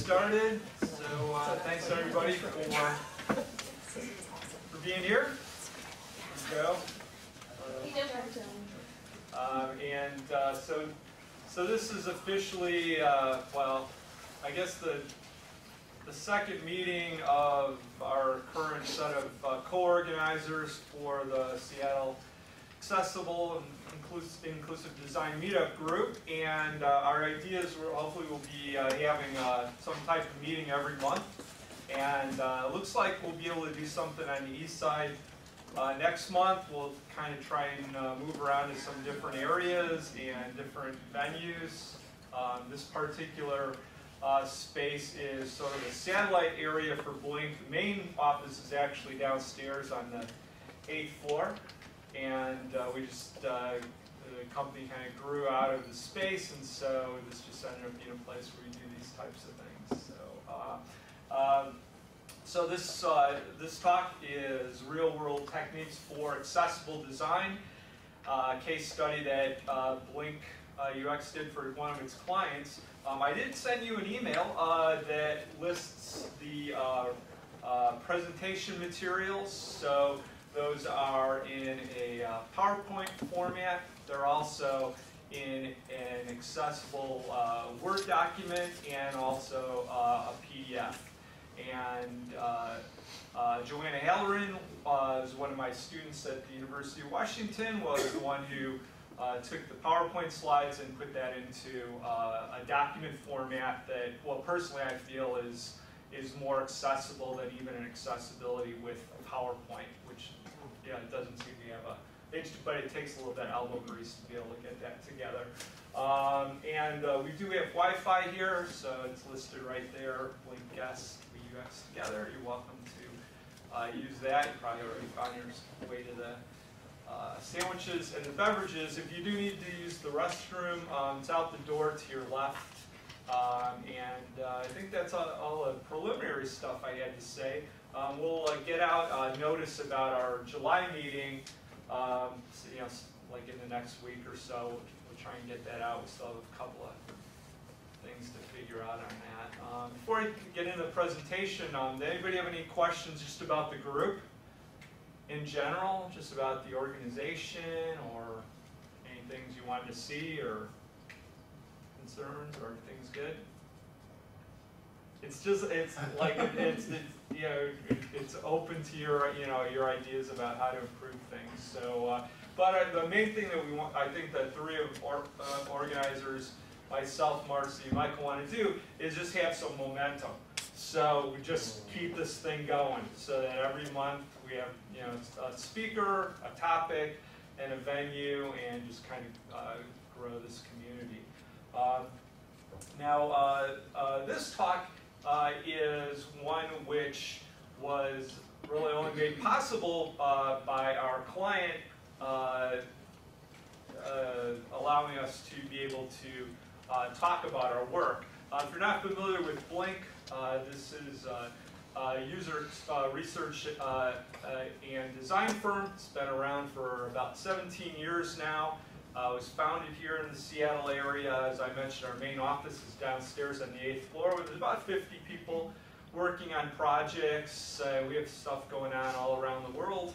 started. So thanks everybody for being here. Let's go. So this is officially, well, I guess the second meeting of our current set of co-organizers for the Seattle Accessible and Inclusive Design Meetup Group, and our ideas hopefully will be having some type of meeting every month, and it looks like we'll be able to do something on the east side next month. We'll kind of try and move around to some different areas and different venues. This particular space is sort of a satellite area for Blink. The main office is actually downstairs on the 8th floor, and the company kind of grew out of the space, and so this just ended up being a place where you do these types of things. So this talk is real-world techniques for accessible design, a case study that Blink UX did for one of its clients. I did send you an email that lists the presentation materials. So those are in a PowerPoint format. They're also in an accessible Word document and also a PDF. And Joanna Halloran is one of my students at the University of Washington, was the one who took the PowerPoint slides and put that into a document format that, well, personally I feel is more accessible than even an accessibility with PowerPoint, which, yeah, it doesn't seem to have but it takes a little bit of elbow grease to be able to get that together. We do have Wi-Fi here, so it's listed right there. Blink Guest, UX together. You're welcome to use that. You probably already found your way to the sandwiches and the beverages. If you do need to use the restroom, it's out the door to your left. I think that's all the preliminary stuff I had to say. We'll get out a notice about our July meeting, like in the next week or so. We'll try and get that out. We still have a couple of things to figure out on that. Before I get into the presentation, does anybody have any questions just about the group in general, just about the organization, or any things you wanted to see, or concerns, or everything's good? It's open to your ideas about how to improve things. So, but the main thing that we want, I think the three of organizers, myself, Marcy, and Michael, want to do is just have some momentum. So we just keep this thing going, so that every month we have a speaker, a topic, and a venue, and just kind of grow this community. This talk is one which was really only made possible by our client allowing us to be able to talk about our work. If you're not familiar with Blink, this is a user research and design firm. It's been around for about 17 years now. It was founded here in the Seattle area. As I mentioned, our main office is downstairs on the 8th floor, where there's about 50 people working on projects. We have stuff going on all around the world.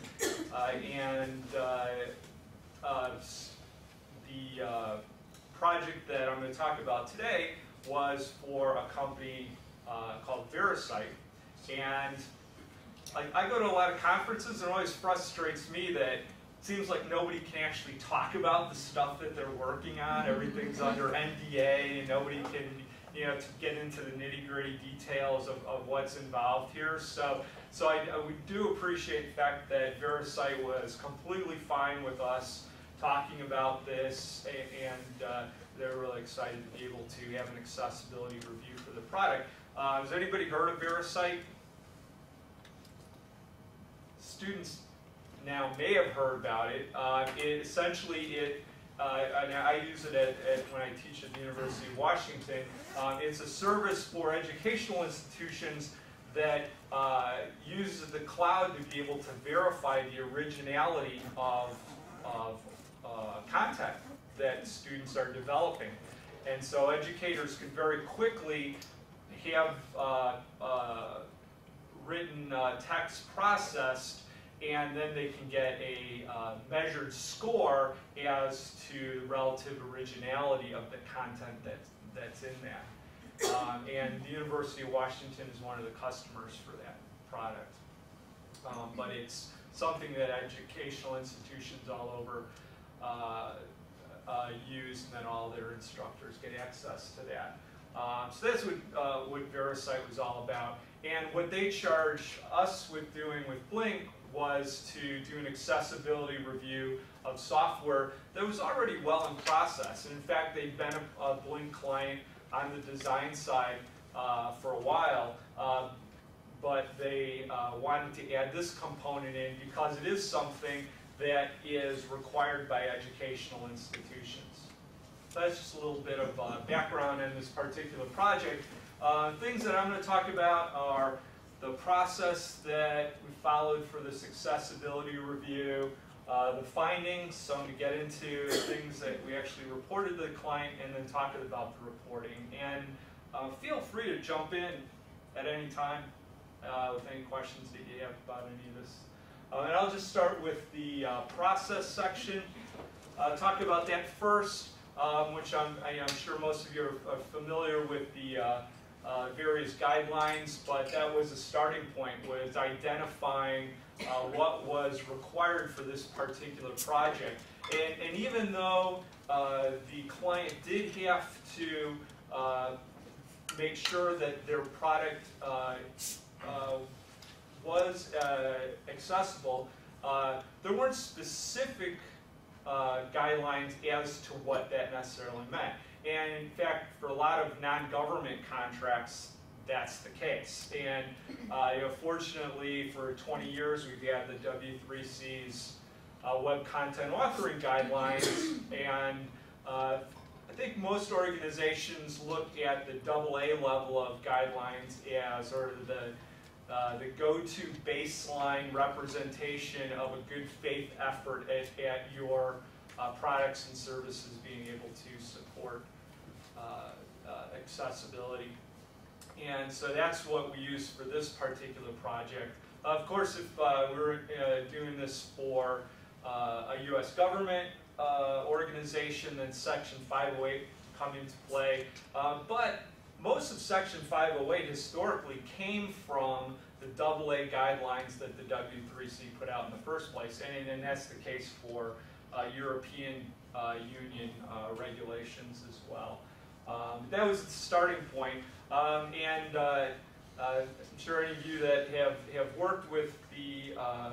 The project that I'm going to talk about today was for a company called Verisight. And I go to a lot of conferences, and it always frustrates me that it seems like nobody can actually talk about the stuff that they're working on. Everything's under NDA, and nobody can to get into the nitty-gritty details of what's involved here. So we do appreciate the fact that Verisight was completely fine with us talking about this, and they're really excited to be able to have an accessibility review for the product. Has anybody heard of Verisight? Students now may have heard about it. And I use it when I teach at the University of Washington. It's a service for educational institutions that uses the cloud to be able to verify the originality of content that students are developing. And so educators can very quickly have written text processed, and then they can get a measured score as to the relative originality of the content that's in that. And the University of Washington is one of the customers for that product. But it's something that educational institutions all over use, and then all their instructors get access to that. So that's what VeriCite was all about. And what they charged us with doing with Blink was to do an accessibility review of software that was already well in process. And in fact, they've been a Blink client on the design side for a while, but they wanted to add this component in because it is something that is required by educational institutions. So that's just a little bit of background in this particular project. Things that I'm going to talk about are the process that we followed for this accessibility review, the findings, so I'm going to get into things that we actually reported to the client, and then talk about the reporting. And feel free to jump in at any time with any questions that you have about any of this. And I'll just start with the process section. Talk about that first, which I'm sure most of you are familiar with the various guidelines, but that was a starting point, was identifying what was required for this particular project. And even though the client did have to make sure that their product was accessible, there weren't specific guidelines as to what that necessarily meant. And in fact, for a lot of non-government contracts, that's the case. And fortunately, for 20 years, we've had the W3C's Web Content Authoring Guidelines, and I think most organizations look at the AA level of guidelines as sort of the go-to baseline representation of a good faith effort at your products and services being able to support accessibility. And so that's what we use for this particular project. Of course, if we're doing this for a U.S. government organization, then Section 508 come into play. But most of Section 508 historically came from the AA guidelines that the W3C put out in the first place, and that's the case for European Union regulations as well. That was the starting point, and I'm sure any of you that have worked with the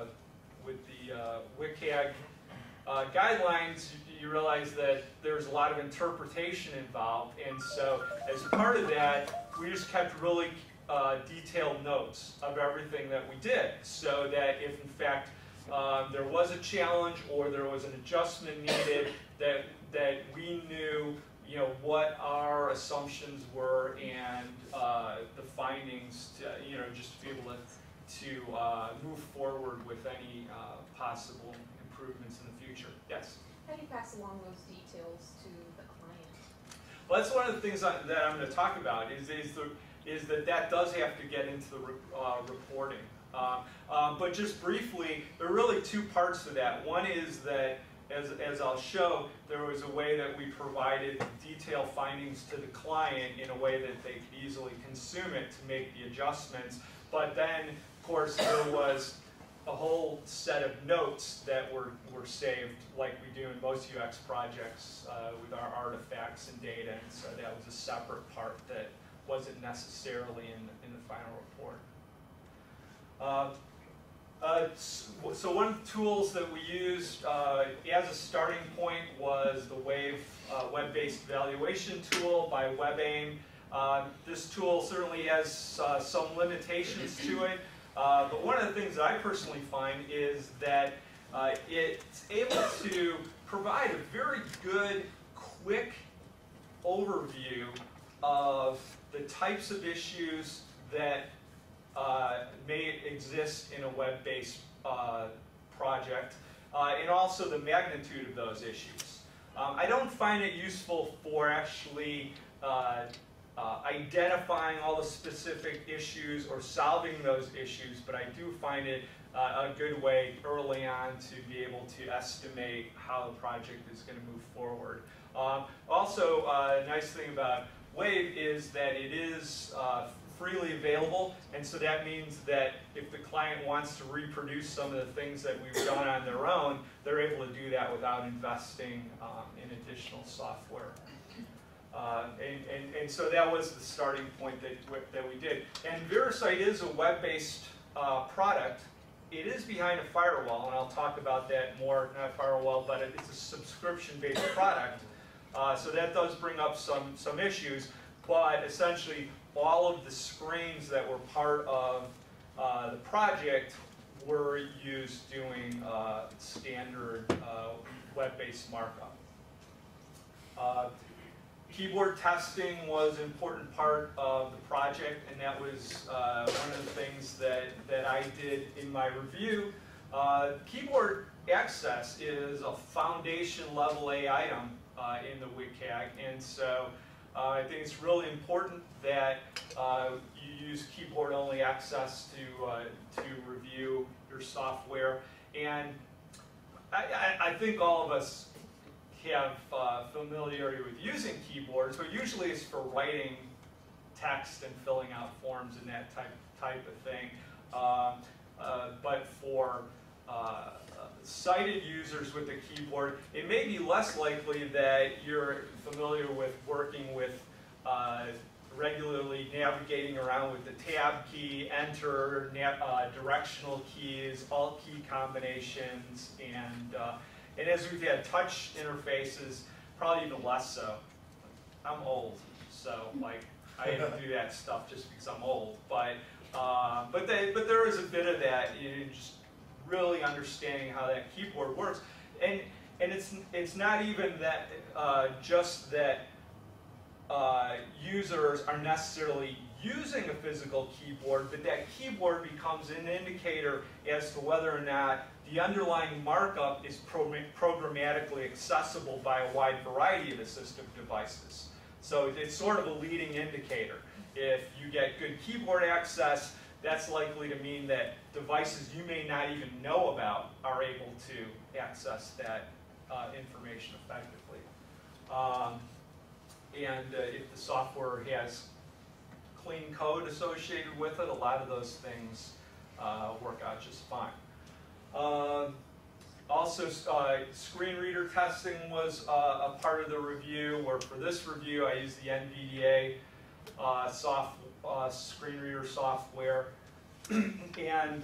WCAG guidelines, you realize that there's a lot of interpretation involved, and so as part of that, we just kept really detailed notes of everything that we did, so that if in fact there was a challenge or there was an adjustment needed, that we knew what our assumptions were and the findings to just to be able to move forward with any possible improvements in the future. Yes? How do you pass along those details to the client? Well, that's one of the things that I'm going to talk about is that does have to get into the reporting. But just briefly, there are really two parts to that. One is that, as I'll show, there was a way that we provided detailed findings to the client in a way that they could easily consume it to make the adjustments. But then, of course, there was a whole set of notes that were saved, like we do in most UX projects with our artifacts and data. And so that was a separate part that wasn't necessarily in the final report. So one of the tools that we used as a starting point was the WAVE web-based evaluation tool by WebAIM. This tool certainly has some limitations to it, but one of the things that I personally find is that it's able to provide a very good, quick overview of the types of issues that may exist in a web-based project, and also the magnitude of those issues. I don't find it useful for actually identifying all the specific issues or solving those issues, but I do find it a good way early on to be able to estimate how the project is going to move forward. Also, a nice thing about Wave is that it is freely available, and so that means that if the client wants to reproduce some of the things that we've done on their own, they're able to do that without investing in additional software. And so that was the starting point that we did. And VeriSite is a web-based product. It is behind a firewall, and I'll talk about that more, not a firewall, but it's a subscription-based product. So that does bring up some issues, but essentially all of the screens that were part of the project were used doing standard web-based markup. Keyboard testing was an important part of the project, and that was one of the things that I did in my review. Keyboard access is a foundation level A item in the WCAG, and so I think it's really important that you use keyboard-only access to review your software. And I think all of us have familiarity with using keyboards, but usually it's for writing text and filling out forms and that type of thing. But for sighted users with a keyboard, it may be less likely that you're familiar with working with regularly navigating around with the tab key, enter, directional keys, alt key combinations, and as we've had touch interfaces, probably even less so. I'm old, so like I have to do that stuff just because I'm old. But there is a bit of that, just really understanding how that keyboard works, and it's not even that just that users are necessarily using a physical keyboard, but that keyboard becomes an indicator as to whether or not the underlying markup is programmatically accessible by a wide variety of assistive devices. So it's sort of a leading indicator. If you get good keyboard access, that's likely to mean that devices you may not even know about are able to access that information effectively. If the software has clean code associated with it, a lot of those things work out just fine. Also, screen reader testing was a part of the review, where for this review I used the NVDA screen reader software. And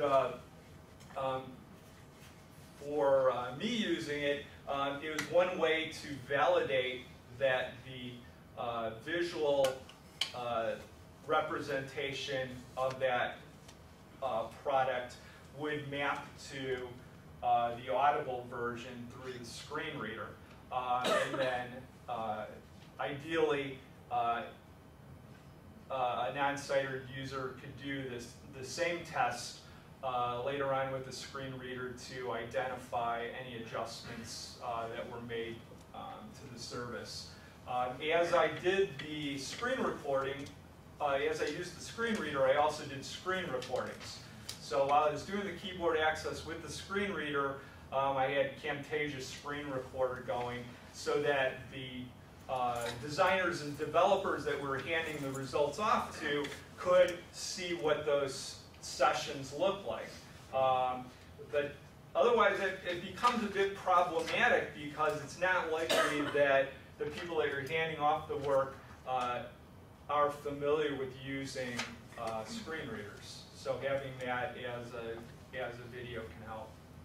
for me using it, it was one way to validate that the visual representation of that product would map to the audible version through the screen reader. And then ideally, a non-sighted user could do the same test later on with the screen reader to identify any adjustments that were made to the service. As I did the screen recording, as I used the screen reader, I also did screen recordings. So while I was doing the keyboard access with the screen reader, I had Camtasia screen recorder going so that the designers and developers that we're handing the results off to could see what those sessions look like. But otherwise, it becomes a bit problematic because it's not likely that the people that you're handing off the work are familiar with using screen readers. So having that as a video can help.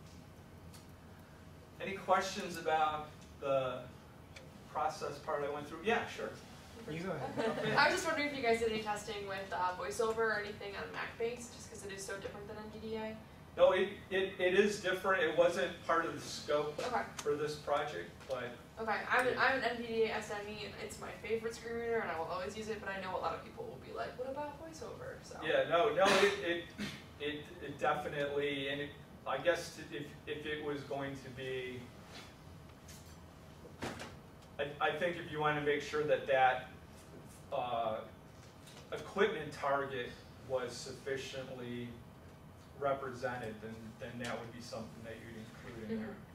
Any questions about the process part I went through? Yeah, sure. You go ahead. I was just wondering if you guys did any testing with VoiceOver or anything on Mac-based, just because it is so different than NVDA. No, it is different. It wasn't part of the scope for this project, but okay. I'm an NVDA SME, and it's my favorite screen reader, and I will always use it. But I know a lot of people will be like, "What about VoiceOver?" So yeah, no, it definitely, and I guess if it was going to be, I think if you want to make sure that equipment target was sufficiently represented, then that would be something that you'd include in there.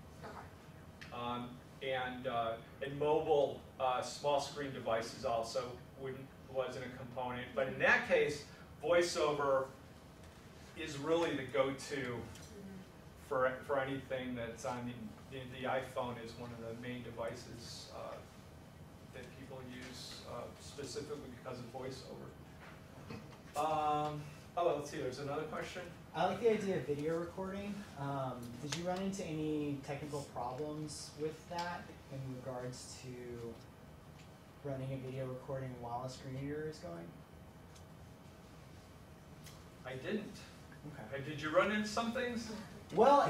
Okay. And mobile small screen devices also wasn't a component, but in that case, VoiceOver is really the go-to for anything that's on the iPhone. Is one of the main devices that people use specifically because of VoiceOver. Let's see. There's another question. I like the idea of video recording. Did you run into any technical problems with that in regards to running a video recording while a screen reader is going? I didn't. Okay. Did you run into some things? Well,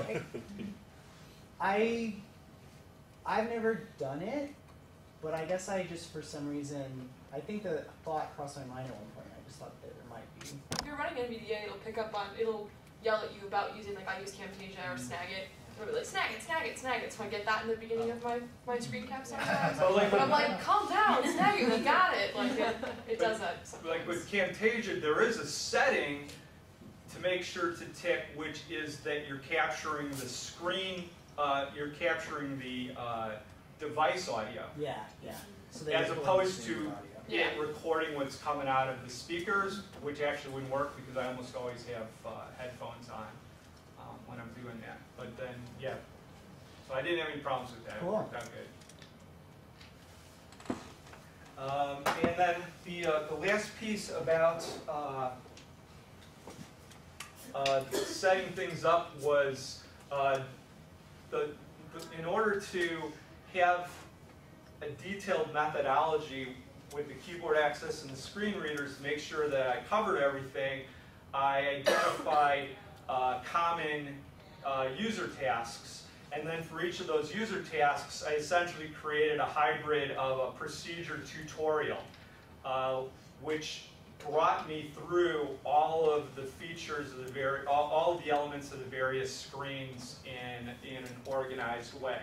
I've never done it, but I guess I just, for some reason, I think the thought crossed my mind at one point. I just thought there might be. If you're running NVDA, it'll yell at you about using, like, I use Camtasia or Snagit. It'll be like, Snagit. So I get that in the beginning of my screen cap sometimes. But I'm like, calm down, Snagit, we got it. Like, it does that sometimes. Like with Camtasia, there is a setting to make sure to tick, which is that you're capturing the screen, you're capturing the device audio. Yeah. So As opposed to Yeah. recording what's coming out of the speakers, which actually wouldn't work because I almost always have headphones on when I'm doing that. But then, yeah. So I didn't have any problems with that. Cool. It worked out good. And then the last piece about setting things up was in order to have a detailed methodology with the keyboard access and the screen readers to make sure that I covered everything, I identified common user tasks. And then for each of those user tasks, I essentially created a hybrid of a procedure tutorial, which brought me through all of the features of the all of the elements of the various screens in an organized way.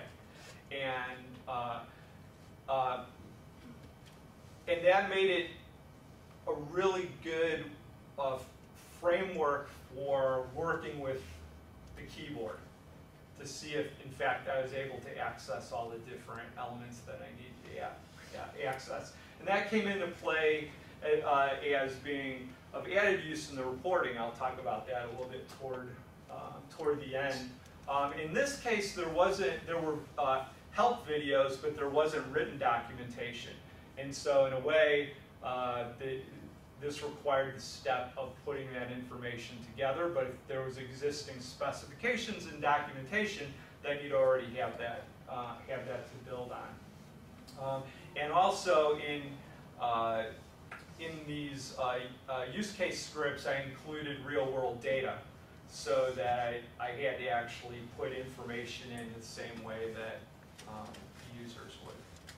And that made it a really good framework for working with the keyboard to see if, in fact, I was able to access all the different elements that I need to access. And that came into play as being of added use in the reporting. I'll talk about that a little bit toward the end. In this case, there were help videos, but there wasn't written documentation. And so in a way, this required the step of putting that information together, but if there was existing specifications and documentation, then you'd already have that to build on. And also in these use case scripts, I included real-world data so that I had to actually put information in the same way that the users would.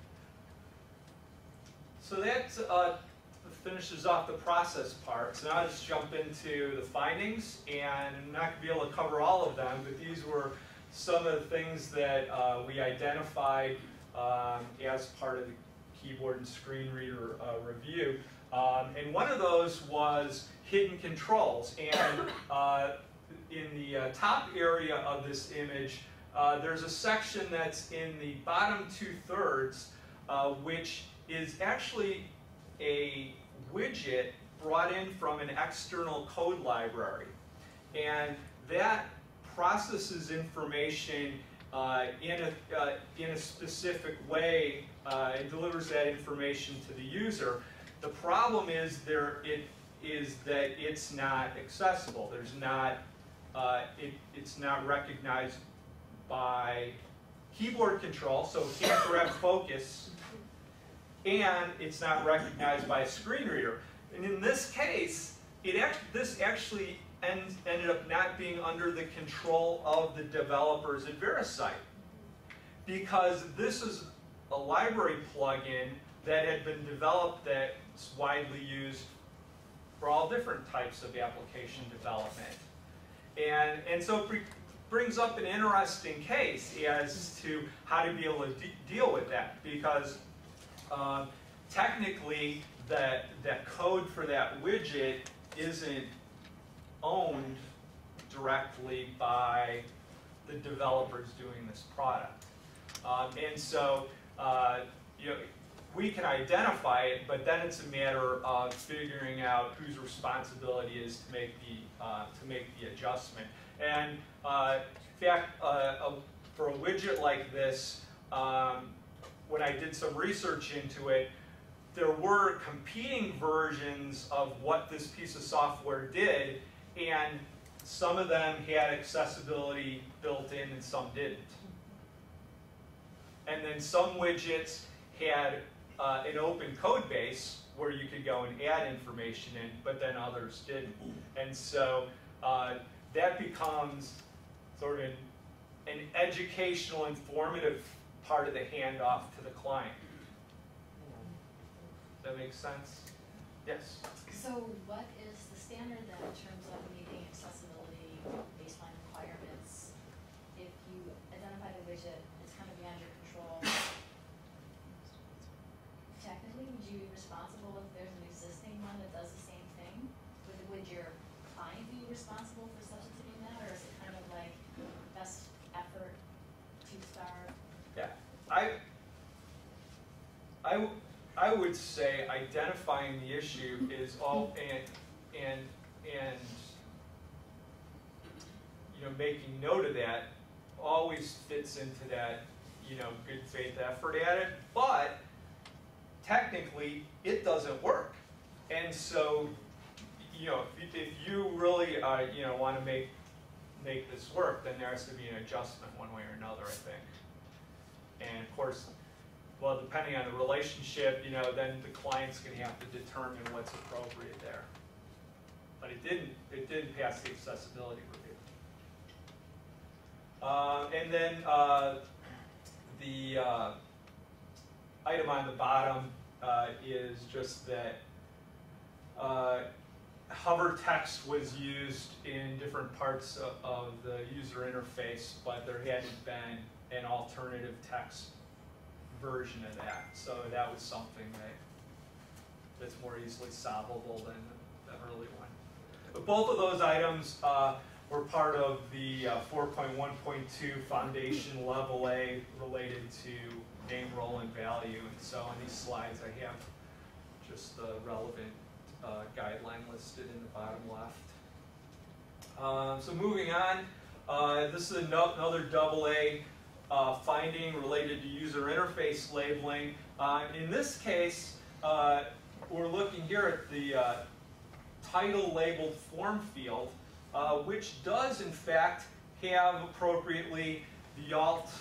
So that finishes off the process part. So now I'll just jump into the findings, and I'm not going to be able to cover all of them, but these were some of the things that we identified as part of the keyboard and screen reader review. And one of those was hidden controls. And in the top area of this image, there's a section that's in the bottom 2/3, which is actually a widget brought in from an external code library. And that processes information in a specific way and delivers that information to the user. The problem is that it's not accessible. There's not it's not recognized by keyboard control, so it can't grab focus, and it's not recognized by a screen reader. And in this case, this actually ended up not being under the control of the developers at VeriSight, because this is a library plugin that had been developed that's widely used for all different types of application development. And so it brings up an interesting case as to how to be able to deal with that, because technically, the code for that widget isn't owned directly by the developers doing this product. And so, you know, we can identify it, but then it's a matter of figuring out whose responsibility is to make the adjustment. And in fact, for a widget like this, when I did some research into it, there were competing versions of what this piece of software did, and some of them had accessibility built in and some didn't. And then some widgets had an open code base where you could go and add information in, but then others didn't. And so that becomes sort of an educational, informative part of the handoff to the client. Does that make sense? Yes? So what is the standard then in terms of meeting accessibility baseline requirements? If you identify the widget, it's kind of beyond your control. Technically, would you be responsible if there's an existing one that does the same thing? Would your client be responsible for substituting that, or is it kind of like best effort, 2-star? Yeah. I would say identifying the issue is all and you know, making note of that always fits into that, you know, good faith effort at it, but technically it doesn't work. And so, you know, if you really you know, want to make this work, then there has to be an adjustment one way or another, I think. And of course, well, depending on the relationship, you know, then the client's going to have to determine what's appropriate there. But it didn't pass the accessibility review. And then the item on the bottom is just that hover text was used in different parts of the user interface, but there hadn't been an alternative text version of that. So that was something that's more easily solvable than the early one. But both of those items were part of the 4.1.2 Foundation Level A related to name, role, and value. And so on these slides I have just the relevant guideline listed in the bottom left. So moving on, this is another AA finding related to user interface labeling. In this case, we're looking here at the title labeled form field, which does in fact have appropriately the alt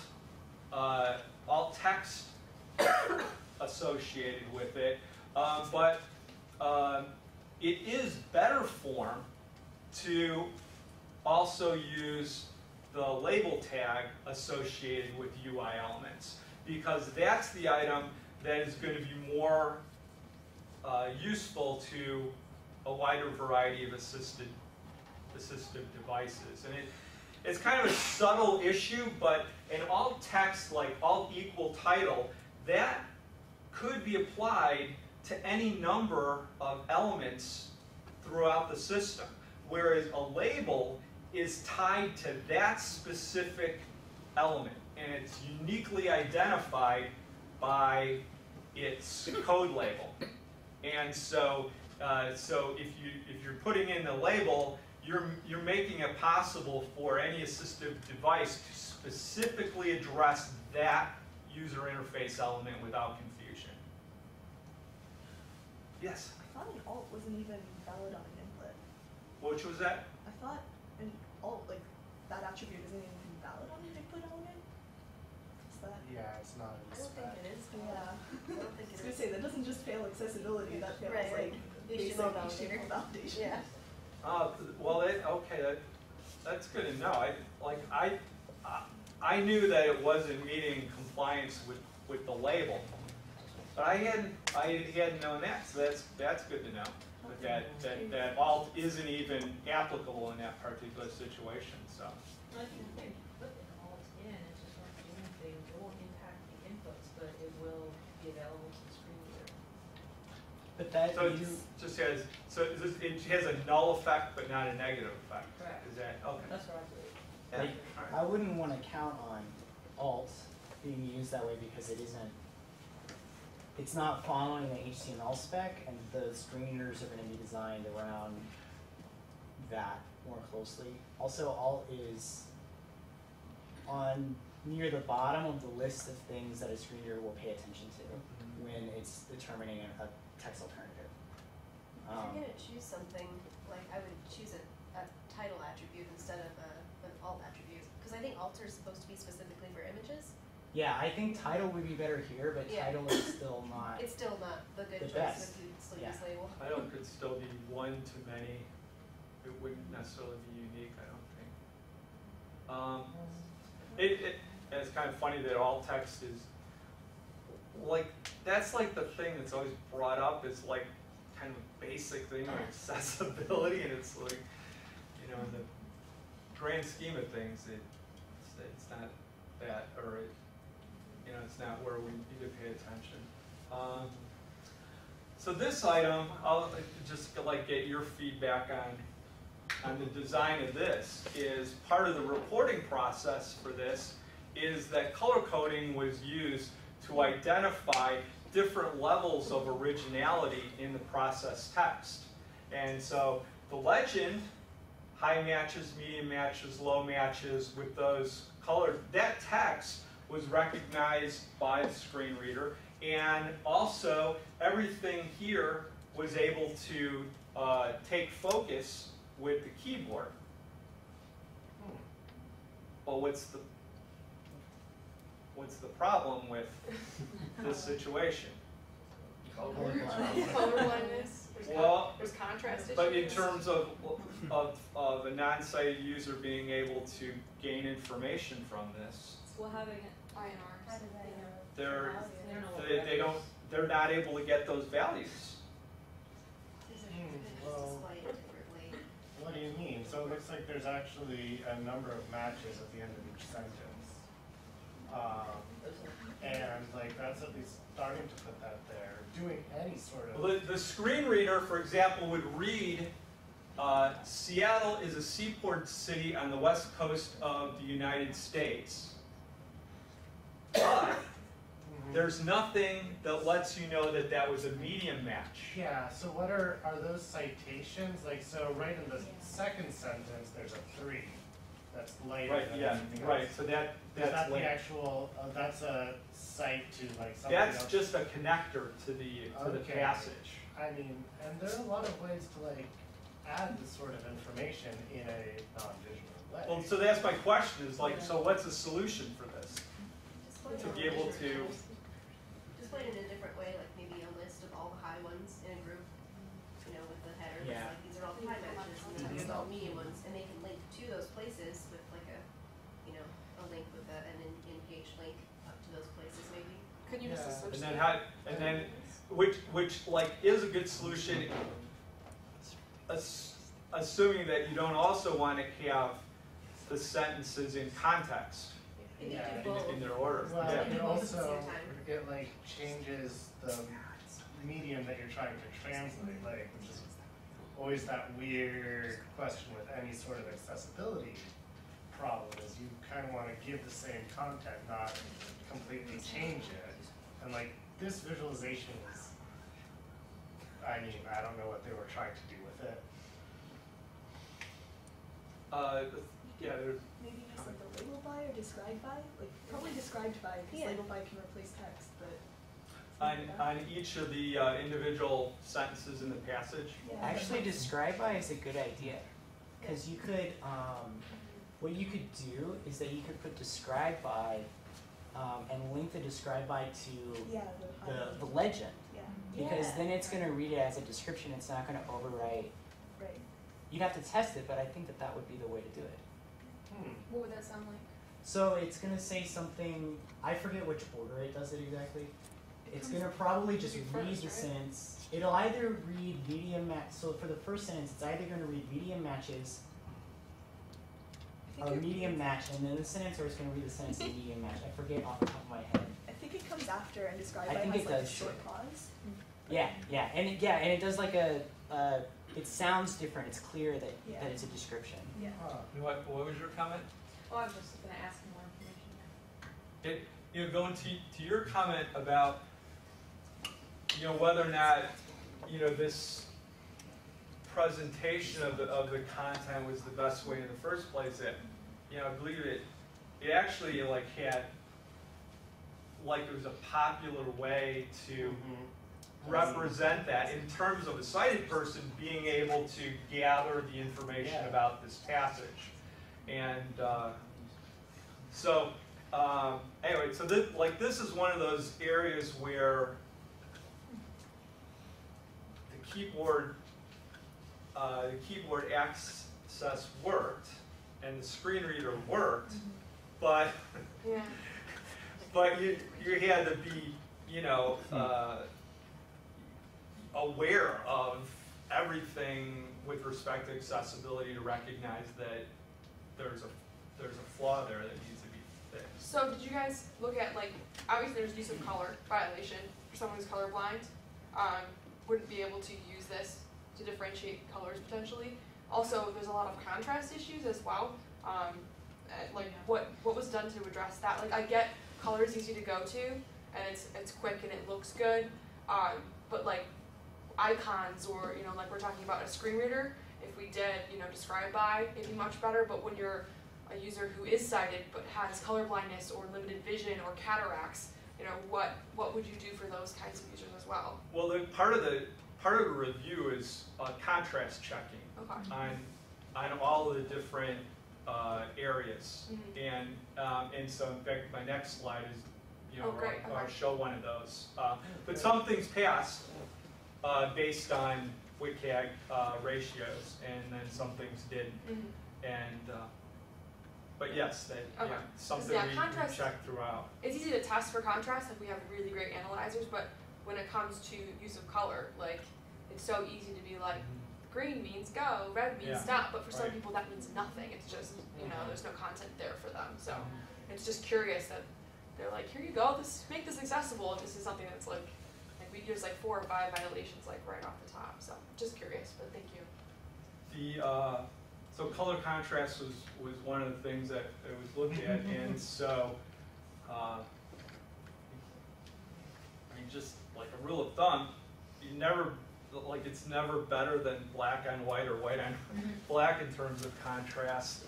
text associated with it, but it is better form to also use the label tag associated with UI elements, because that's the item that is going to be more useful to a wider variety of assistive devices. And it's kind of a subtle issue, but an alt text like alt equal title, that could be applied to any number of elements throughout the system, whereas a label is tied to that specific element, and it's uniquely identified by its code label. And so, if you're putting in the label, you're making it possible for any assistive device to specifically address that user interface element without confusion. Yes? I thought an alt wasn't even valid on an input. Which was that? I thought an alt, like, that attribute isn't even valid on an input element? Is that? Yeah, it's not in I the don't think spec. it is. Yeah. I don't think I was it gonna is. say, that doesn't just fail accessibility, that fails Right, like basic HTML HTML validation. Yeah. Well, okay, that's good to know. I knew that it wasn't meeting compliance with the label, but I hadn't known that. So that's good to know. That alt isn't even applicable in that particular situation. So. Well, if you put an alt in, it just won't do anything. It won't impact the inputs, but it will be available to the screen reader. But that So it you, just has, so it has a null effect but not a negative effect. Correct. Is that, okay. That's what I believe. like, Alright. I wouldn't want to count on alt being used that way because it isn't. It's not following the HTML spec, and the screen readers are going to be designed around that more closely. Also, alt is on near the bottom of the list of things that a screen reader will pay attention to when it's determining a text alternative. If you're gonna choose something, like I would choose a title attribute instead of an alt attribute, because I think alter is supposed to be specifically for images. Yeah, I think title would be better here, but Yeah. title is still not. It's still not the good The choice best. if you still Yeah. use label. Title could still be one to many. It wouldn't necessarily be unique, I don't think. It's kind of funny that alt text is like, that's like the thing that's always brought up is like kind of a basic thing of accessibility, and it's like, you know, in the grand scheme of things, it's not that, or it, you know, it's not where we need to pay attention. So this item, I'll just like get your feedback on the design of this, is part of the reporting process for this is that color coding was used to identify different levels of originality in the process text. And so the legend, high matches, medium matches, low matches with those colors, that text was recognized by the screen reader, and also everything here was able to take focus with the keyboard. Well, what's the problem with this situation? Color blindness. Well, There's contrast issues. but in terms of a non-sighted user being able to gain information from this, Well, having it, How INRs. do they know? they're they don't know what they don't they're not able to get those values. Is it well- display it differently? What do you mean? So it looks like there's actually a number of matches at the end of each sentence. And like that's at least starting to put that there. Doing any sort of Well, the screen reader, for example, would read, Seattle is a seaport city on the west coast of the United States. But there's nothing that lets you know that that was a medium match. Yeah, so what are those citations? Like, so right in the second sentence, there's a 3 that's lighter Right, than yeah, anything right, else. so that's Is that like, the actual, that's a cite to like something that's else? just a connector to the Okay. passage. I mean, and there are a lot of ways to like add this sort of information in a non-visual way. Well, so that's my question, is like, so what's the solution for this? Display To it be able in a- to, Display it in a different way, like maybe a list of all the high ones in a group, you know, with the header, it's Yeah. like these are all the high matches, and then these are all medium ones, and they can link to those places with like a, you know, a link with an in-page link up to those places maybe. Could you just Yeah. associate? and then how, and then, which like is a good solution, assuming that you don't also want to have the sentences in context You could Yeah. do both. in their order. Well, Yeah. do it both at the also, same time. it like changes the medium that you're trying to translate, like, which is always that weird question with any sort of accessibility problem, is you kind of want to give the same content, not completely change it. And like, this visualization is, I mean, I don't know what they were trying to do with it. Yeah, there's, Maybe use like the label by or described by, like probably described by, because Yeah. label by can replace text, but. on each of the individual sentences in the passage. Yeah. Actually, describe by is a good idea, because you could, what you could do is that you could put describe by, and link the describe by to Yeah, the legend, Yeah, because Yeah. then it's going to read it as a description. It's not going to overwrite. right. You'd have to test it, but I think that would be the way to do it. What would that sound like? So it's going to say something. I forget which order it does it exactly. It's going to probably just Be read first, the right? sentence. It'll either read medium match. So for the first sentence, it's either going to read medium matches I or think, medium match, and then the sentence, or it's going to read the sentence in medium match. I forget off the top of my head. I think it comes after and described I by think has it like a does, short too. pause. Yeah, and it does like it sounds different. It's clear that Yeah. that it's a description. Yeah. What was your comment? Well, I was just gonna ask more information. Going to your comment about, whether or not, this presentation of the content was the best way in the first place. I believe it actually had, it was a popular way to represent that in terms of a sighted person being able to gather the information about this passage. And anyway, so this is one of those areas where the keyboard access worked and the screen reader worked, but Yeah. but you had to be aware of everything with respect to accessibility to recognize that there's a flaw there that needs to be fixed. So did you guys look at, obviously there's use of color violation for someone who's colorblind. Wouldn't be able to use this to differentiate colors potentially. Also, there's a lot of contrast issues as well. What was done to address that? I get color is easy to go to, and it's quick and it looks good. But icons or we're talking about a screen reader, if we did describe by, it'd be much better. But when you're a user who is sighted but has color blindness or limited vision or cataracts, what would you do for those kinds of users as well? Well, part of the review is contrast checking Okay. on all of the different areas, Mm-hmm. and so in fact my next slide is Oh, great. I'll Okay. show one of those. But some things passed based on WCAG ratios, and then some things didn't. Mm-hmm. And but yes, that Okay. something Yeah, we contrast- check throughout. It's easy to test for contrast if we have really great analyzers, but when it comes to use of color, it's so easy to be green means go, red means Yeah. stop, but for some Right. people that means nothing. It's just, there's no content there for them. So it's just curious that they're here you go, make this accessible, and this is something that's we use 4 or 5 violations right off the top. So just curious, but thank you. So color contrast was one of the things that I was looked at, and so just a rule of thumb, you never it's never better than black on white or white on black in terms of contrast.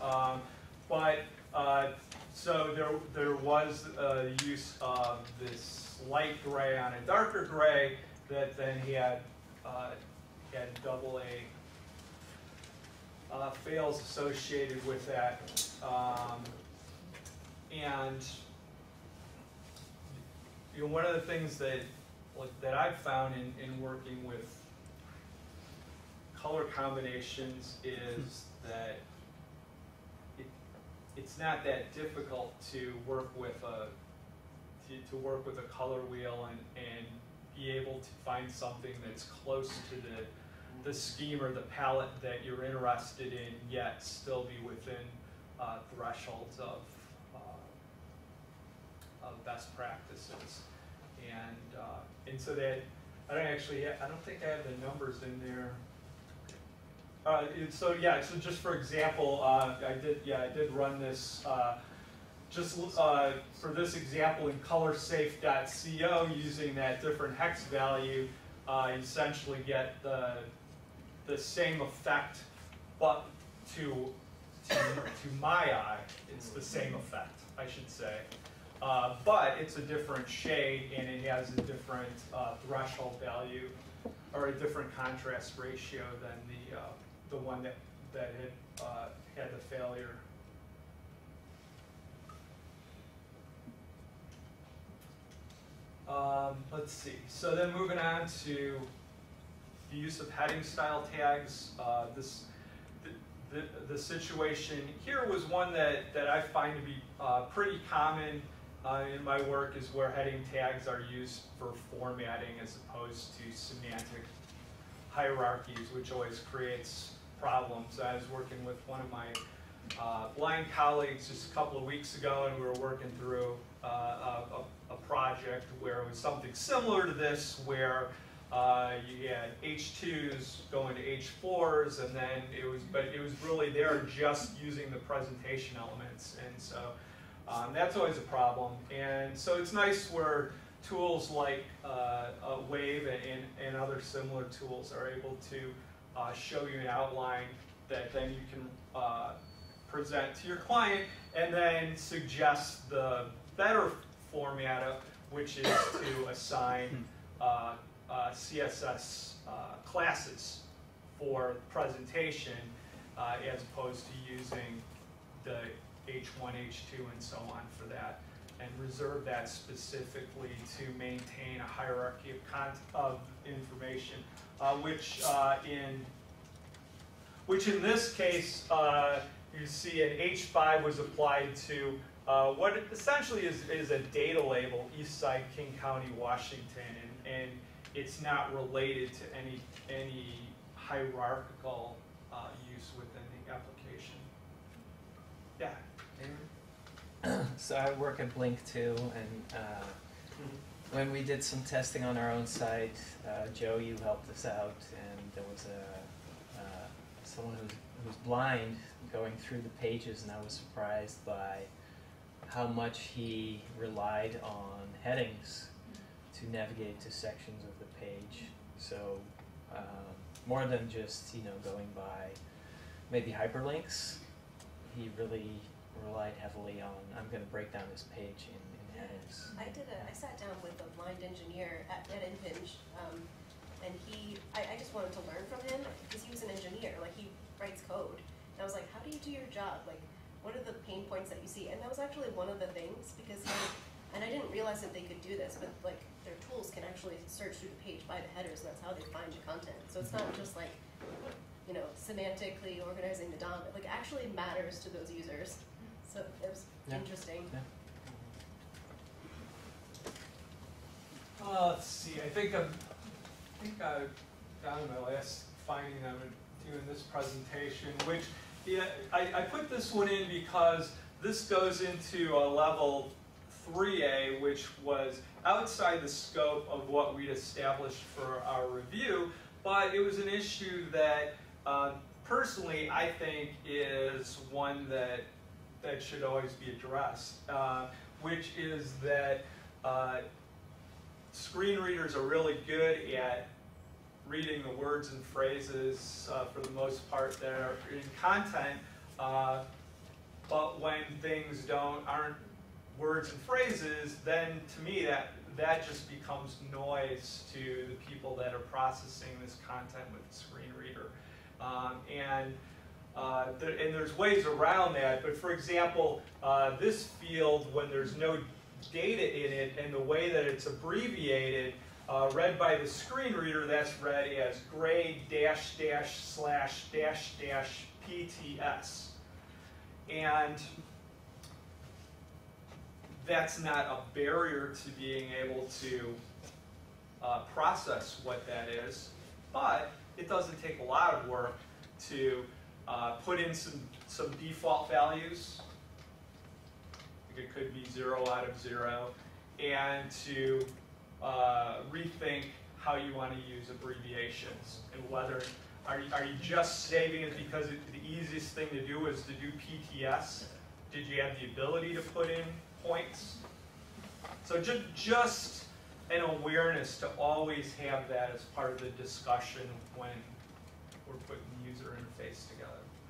So there was use of this light gray on a darker gray that then had AA fails associated with that, and one of the things that I've found in working with color combinations is that it's not that difficult to work with a color wheel and be able to find something that's close to the scheme or the palette that you're interested in, yet still be within thresholds of best practices. And so that I don't think I have the numbers in there. So just for example, I did run this for this example in colorsafe.co using that different hex value. Essentially get the same effect, but to my eye, it's the same effect, I should say. But it's a different shade, and it has a different threshold value, or a different contrast ratio than the one that had the failure. Let's see. So then moving on to the use of heading style tags. The situation here was one that I find to be pretty common in my work, is where heading tags are used for formatting as opposed to semantic hierarchies, which always creates problems. I was working with one of my blind colleagues just a couple of weeks ago, and we were working through a project where it was something similar to this, where you had H2s going to H4s, and then it was really there just using the presentation elements, and so that's always a problem. And so it's nice where tools like Wave and other similar tools are able to show you an outline that then you can present to your client, and then suggest the better format, which is to assign CSS classes for presentation, as opposed to using the H1, H2, and so on for that, and reserve that specifically to maintain a hierarchy of information, which in this case, you see an H5 was applied to what essentially is a data label, Eastside, King County, Washington, and it's not related to any hierarchical use within the application. Yeah. So I work at Blink too, and when we did some testing on our own site, Joe, you helped us out, and there was someone who's blind going through the pages, and I was surprised by how much he relied on headings to navigate to sections of the page. So more than just going by maybe hyperlinks, he really relied heavily on, I'm going to break down this page in headings. I sat down with a blind engineer at Impinj, and I just wanted to learn from him because he was an engineer, like he writes code. And I was like, how do you do your job? Like, what are the pain points that you see? And that was actually one of the things, because and I didn't realize that they could do this, but like their tools can actually search through the page by the headers, and that's how they find the content. So it's not just like, semantically organizing the DOM. It like actually matters to those users. So it was interesting. Yeah. Let's see. I think I've down to my last finding I'm doing this presentation, which I put this one in because this goes into a level 3A, which was outside the scope of what we'd established for our review, but it was an issue that personally I think is one that should always be addressed, which is that screen readers are really good at reading the words and phrases for the most part that are in content, but when things aren't words and phrases, then to me that just becomes noise to the people that are processing this content with the screen reader. And there's ways around that, but for example, this field, when there's no data in it, and the way that it's abbreviated, read by the screen reader, that's read as grade --/PTS. And that's not a barrier to being able to process what that is, but it doesn't take a lot of work to put in some default values. It could be 0 out of 0, and to rethink how you want to use abbreviations, and whether are you just saving it because the easiest thing to do is to do PTS? Did you have the ability to put in points? So just an awareness to always have that as part of the discussion when we're putting the user interface together.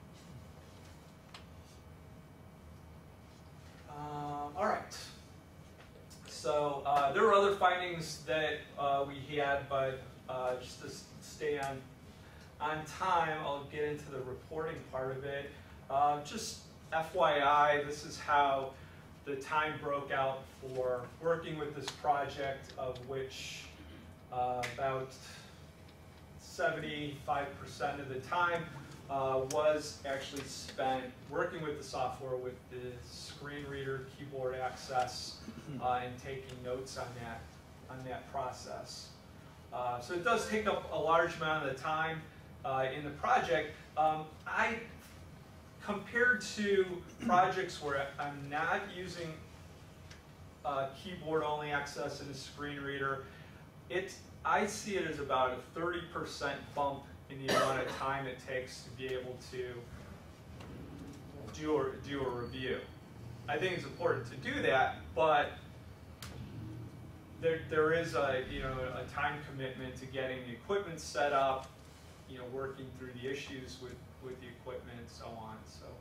All right. So there were other findings that we had, but just to stay on time, I'll get into the reporting part of it. Just FYI, this is how the time broke out for working with this project, of which about 75% of the time was actually spent working with the software, with the screen reader, keyboard access, and taking notes on that process. So it does take up a large amount of the time in the project. Compared to projects where I'm not using keyboard-only access in a screen reader, I see it as about a 30% bump in the amount of time it takes to be able to do a review. I think it's important to do that, but there is a time commitment to getting the equipment set up, working through the issues with the equipment and so on.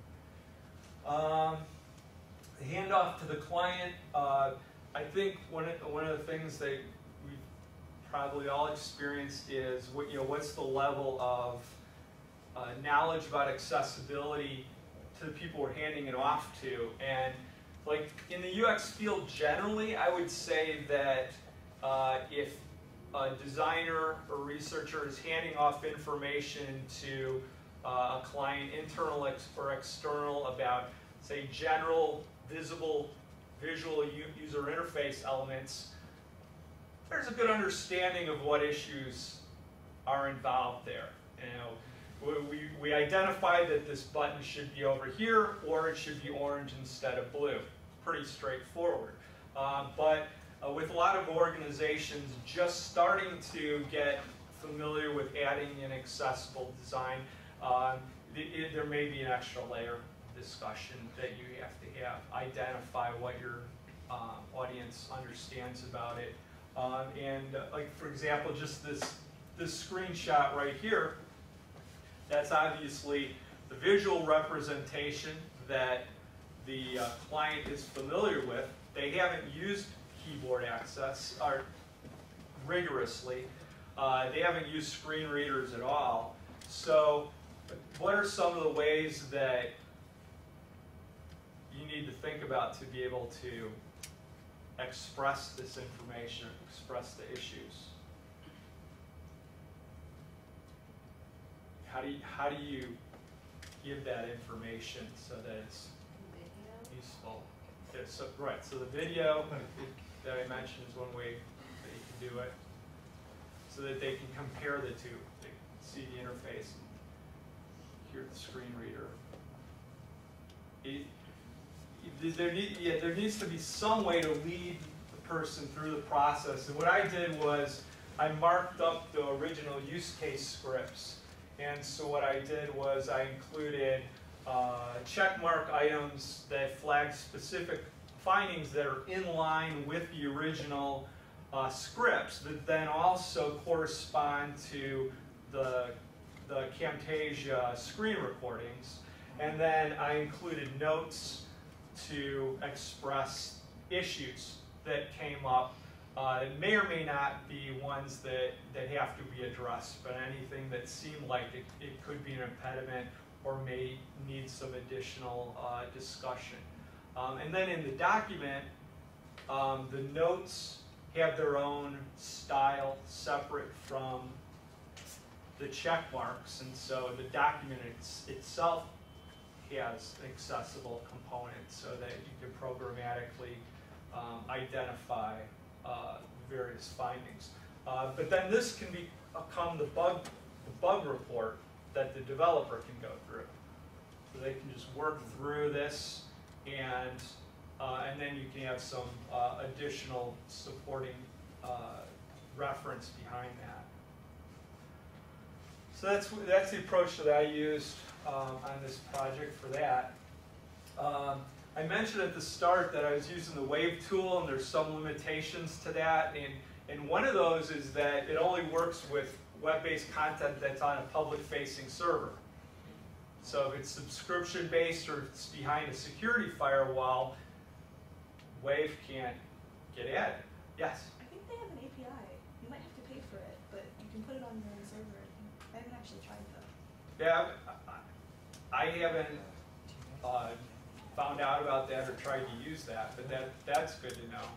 So the handoff to the client. I think one of the things that we've probably all experienced is what's the level of knowledge about accessibility to the people we're handing it off to. And like in the UX field generally, I would say that if a designer or researcher is handing off information to a client, internal or external, about, say, general, visual user interface elements, there's a good understanding of what issues are involved there. We identify that this button should be over here, or it should be orange instead of blue. Pretty straightforward. But with a lot of organizations just starting to get familiar with adding an accessible design, there may be an extra layer of discussion that you have to have. Identify what your audience understands about it. Like for example, just this screenshot right here, that's obviously the visual representation that the client is familiar with. They haven't used keyboard access rigorously. They haven't used screen readers at all. So what are some of the ways that you need to think about to be able to express this information, express the issues? How do you give that information so that it's useful? Yeah, so the video that I mentioned is one way that you can do it, so that they can compare the two. They can see the interface and hear the screen reader. There needs to be some way to lead the person through the process. And what I did was I marked up the original use case scripts. And so what I did was I included checkmark items that flag specific findings that are in line with the original scripts that then also correspond to the Camtasia screen recordings. And then I included notes to express issues that came up. It may or may not be ones that have to be addressed, but anything that seemed like it could be an impediment or may need some additional discussion. And then in the document, the notes have their own style separate from the check marks, and so the document itself has accessible components so that you can programmatically identify various findings. But then this can become the bug report that the developer can go through. So they can just work through this, and then you can have some additional supporting reference behind that. So that's the approach that I used on this project for that. I mentioned at the start that I was using the Wave tool, and there's some limitations to that. And one of those is that it only works with web-based content that's on a public-facing server. So if it's subscription-based or it's behind a security firewall, Wave can't get at it. Yes? I think they have an API. You might have to pay for it, but you can put it on your own server. I haven't actually tried though. Yeah, I haven't found out about that or tried to use that, but that's good to know.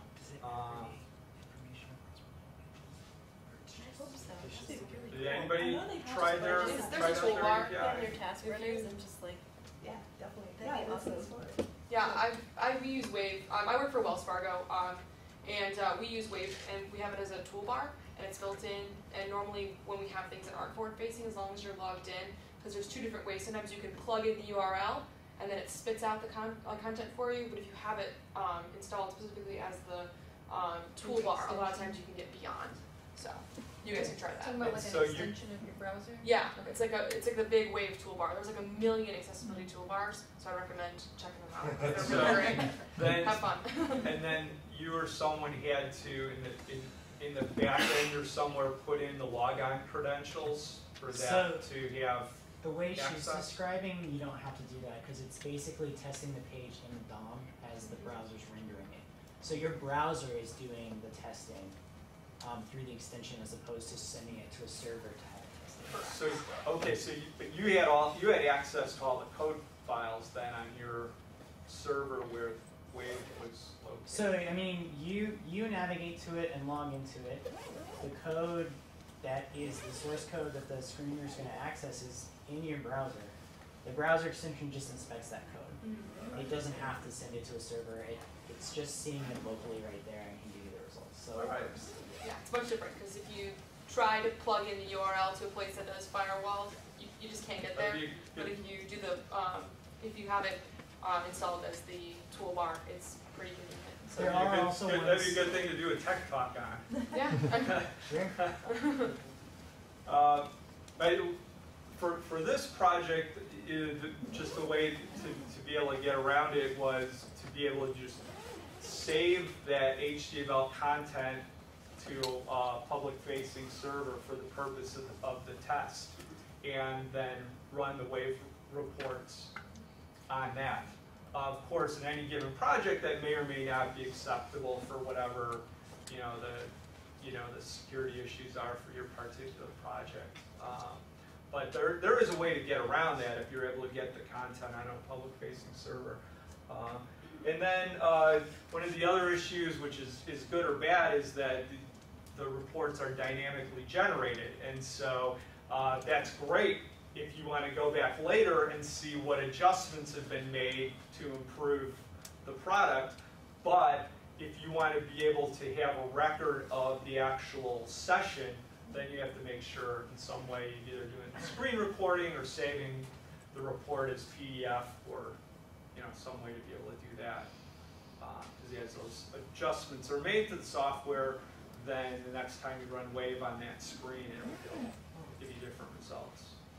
Did anybody try their There's try a out toolbar their on API? their task runners and just like, Yeah, definitely. That'd be That's awesome. for it. Yeah, I've used Wave. I work for Wells Fargo, and we use Wave, and we have it as a toolbar, and it's built in. And normally, when we have things that aren't forward-facing, as long as you're logged in, because there's two different ways. Sometimes you can plug in the URL, and then it spits out the content for you. But if you have it installed specifically as the toolbar, a lot of times you can get beyond So you guys can try that. Talking about like So an you- extension of your browser? Yeah, it's like the big Wave toolbar. There's like a million accessibility toolbars, so I recommend checking them out. They're really great. Then, Have fun. and then you or someone had to, in the back end or somewhere, put in the logon credentials for that to have. The way she's Access. describing, you don't have to do that because it's basically testing the page in the DOM as the browser's rendering it. So your browser is doing the testing through the extension as opposed to sending it to a server to have testing. So, okay, so but you had access to all the code files then on your server where Wave was located. So I mean, you navigate to it and log into it. The code that is the source code that the screen reader is going to access is in your browser. The browser extension just inspects that code. It doesn't have to send it to a server. It's just seeing it locally right there and can give you the results. So it Alright. works. Yeah, it's much different because if you try to plug in the URL to a place that does firewall, you just can't get there. But if you do the if you have it installed as the toolbar, it's pretty convenient. So There are also that'd be a ones- good thing to do a tech talk on. yeah. Sure. For this project, just a way to be able to get around it was to be able to just save that HTML content to a public-facing server for the purpose of the test, and then run the Wave reports on that. Of course, in any given project, that may or may not be acceptable for whatever the security issues are for your particular project. But there is a way to get around that if you're able to get the content on a public-facing server. And then one of the other issues, which is good or bad, is that the reports are dynamically generated. And so that's great if you want to go back later and see what adjustments have been made to improve the product. But if you want to be able to have a record of the actual session, then you have to make sure in some way you're either doing screen recording or saving the report as PDF or some way to be able to do that. Because as those adjustments are made to the software, then the next time you run Wave on that screen, it'll give you different results.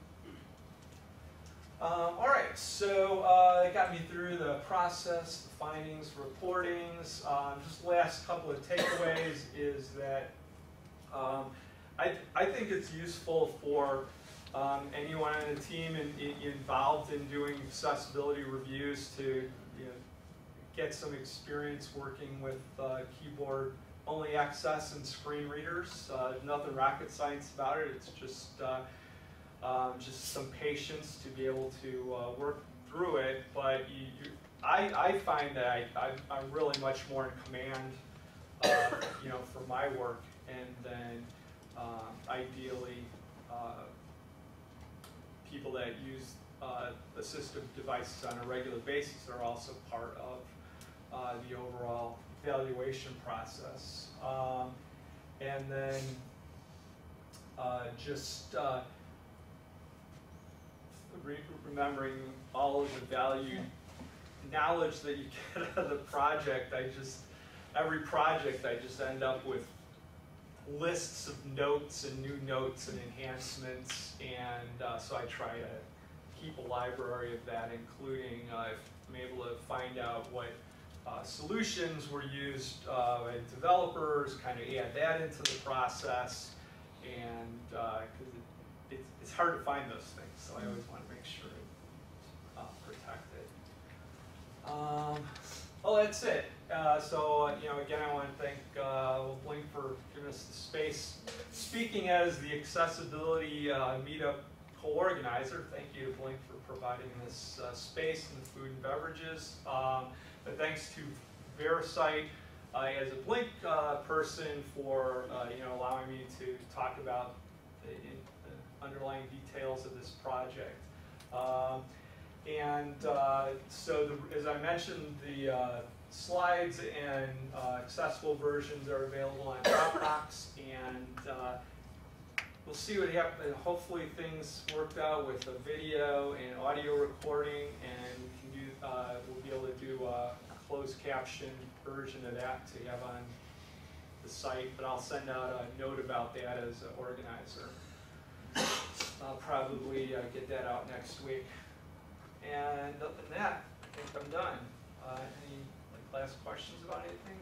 All right, so it got me through the process, the findings, reportings. Just the last couple of takeaways is that I think it's useful for anyone on the team involved in doing accessibility reviews to get some experience working with keyboard-only access and screen readers. Nothing rocket science about it. It's just some patience to be able to work through it. But I find that I'm really much more in command, for my work, and then ideally people that use assistive devices on a regular basis are also part of the overall evaluation process. And then remembering all of the valued knowledge that you get out of the project. Every project I just end up with lists of notes and new notes and enhancements, and so I try to keep a library of that, including if I'm able to find out what solutions were used by developers, kind of add that into the process, and because it's hard to find those things, so I always want to make sure it's protected. Well, that's it. So again, I want to thank Blink for giving us the space. Speaking as the accessibility meetup co-organizer, thank you to Blink for providing this space and the food and beverages. But thanks to Verisight as a Blink person for allowing me to talk about the underlying details of this project. So as I mentioned, the slides and accessible versions are available on Dropbox, and we'll see what happens. Hopefully things worked out with a video and audio recording, and we can we'll be able to do a closed caption version of that to have on the site, but I'll send out a note about that as an organizer. I'll probably get that out next week. And other than that, I think I'm done. Any last questions about anything?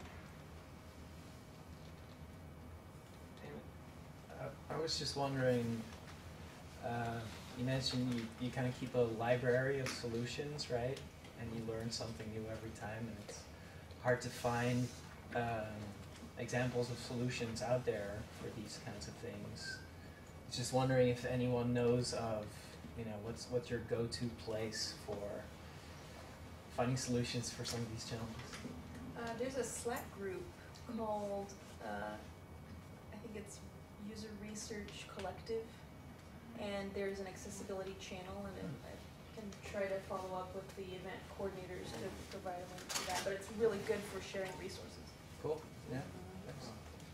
I was just wondering, you mentioned you kind of keep a library of solutions, right? And you learn something new every time, and it's hard to find examples of solutions out there for these kinds of things. Just wondering if anyone knows of, what's your go-to place for finding solutions for some of these challenges? There's a Slack group called, I think it's User Research Collective, and there's an accessibility channel, and I can try to follow up with the event coordinators to provide a link to that, but it's really good for sharing resources. Cool, yeah. Thanks.